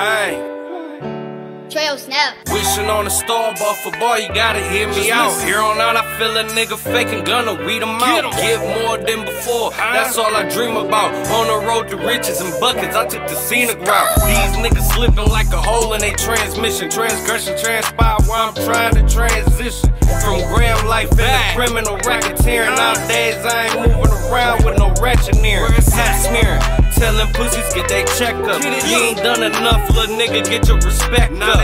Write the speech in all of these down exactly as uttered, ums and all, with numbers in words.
Bang. Trail snap. Wishing on a star, but for boy, you gotta hear me out. Here on out, I feel a nigga faking, gonna weed him out. Get more than before, that's all I dream about. On the road to riches and buckets, I took the scenic route. These niggas slipping like a hole in their transmission. Transgression transpire while I'm trying to transition from gram life into criminal racketeering. Nowadays, I ain't moving around with no ratchet near. Hat smearing. Telling pussies get they check up. You ain't done enough, little nigga, get your respect up.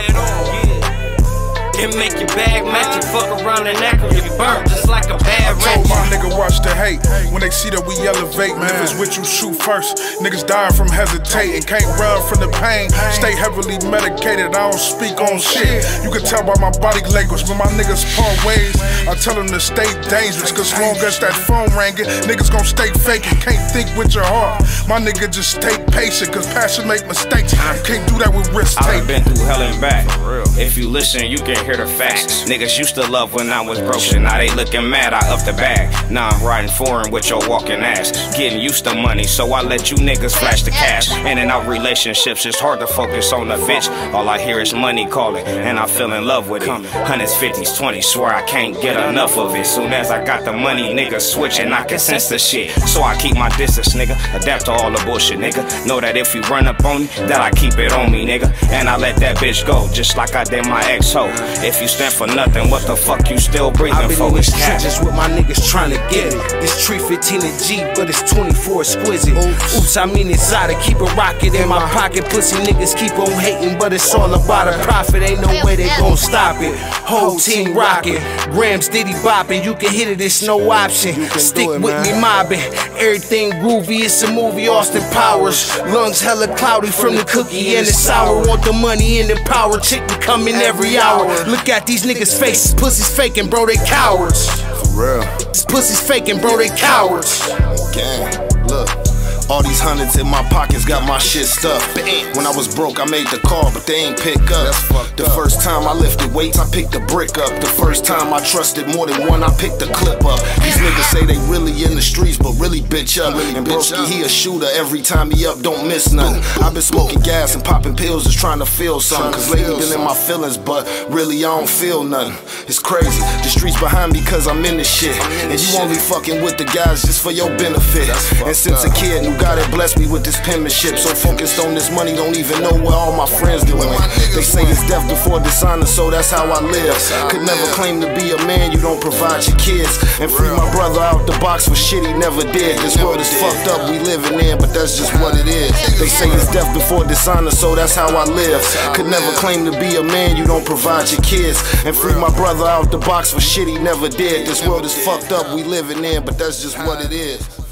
It make your bag match and fuck around and act when you burnt just like a bad I told my nigga watch the hate when they see that we elevate. If it's with you, shoot first. Niggas dying from hesitating, can't run from the pain. Stay heavily medicated, I don't speak on shit. You can tell by my body language when my niggas part ways. I tell them to stay dangerous, cause long as that phone ringing, niggas gon' stay faking. Can't think with your heart. My nigga just stay patient, cause passion make mistakes. You can't do that with risk taking. I've been through hell and back. If you listen, you can hear the facts. Niggas used to love when I was broken. Now they looking mad, I up the bag. Now I'm riding foreign with your walking ass. Getting used to money, so I let you niggas flash the cash. In and out relationships, it's hard to focus on the bitch. All I hear is money calling, and I fell in love with it. Hundreds, fifties, twenties, swear I can't get enough of it. Soon as I got the money, niggas switching, I can sense the shit. So I keep my distance, nigga. Adapt to all the bullshit, nigga. Know that if you run up on me, that I keep it on me, nigga. And I let that bitch go, just like I did my ex-ho. If you stand for nothing, what the fuck you still breathing I've been for? in these trenches with my niggas trying to get it. This tree fifteen a G, but it's twenty-four exquisite. Oops, I mean exotic, keep a rocket in my pocket. Pussy niggas keep on hating, but it's all about a profit. Ain't no way they gon' stop it. Whole team rocking, Grams Diddy bopping. You can hit it, it's no option. Stick with me mobbing, everything groovy, it's a movie. Austin Powers, lungs hella cloudy from the cookie and the sour. Want the money and the power, chick be coming every hour. Look at these niggas' faces, pussies faking, bro, they cowards. For real. These pussies faking, bro, they cowards. Gang, look. All these hundreds in my pockets got my shit stuffed. When I was broke, I made the call, but they ain't pick up. The first time I lifted weights, I picked the brick up. The first time I trusted more than one, I picked the clip up. These niggas say they really in the streets, but really bitch up. And broski, he a shooter, every time he up, don't miss nothing. I've been smoking gas and popping pills, just trying to feel something. Cause lately been in my feelings, but really I don't feel nothing. It's crazy, the streets behind me cause I'm in this shit. And you only fucking with the guys just for your benefit. And since a kid, knew God had blessed me with this penmanship. So focused on this money, don't even know where all my friends doing. They say it's death before dishonor, so that's how I live. Could never claim to be a man, you don't provide your kids. And free my brother out the box for shit he never did. This world is fucked up, we living in, but that's just what it is. They say it's death before dishonor, so that's how I live. Could never claim to be a man, you don't provide your kids. And free my brother out the box for shit he never did. This world is fucked up, we living in, but that's just what it is.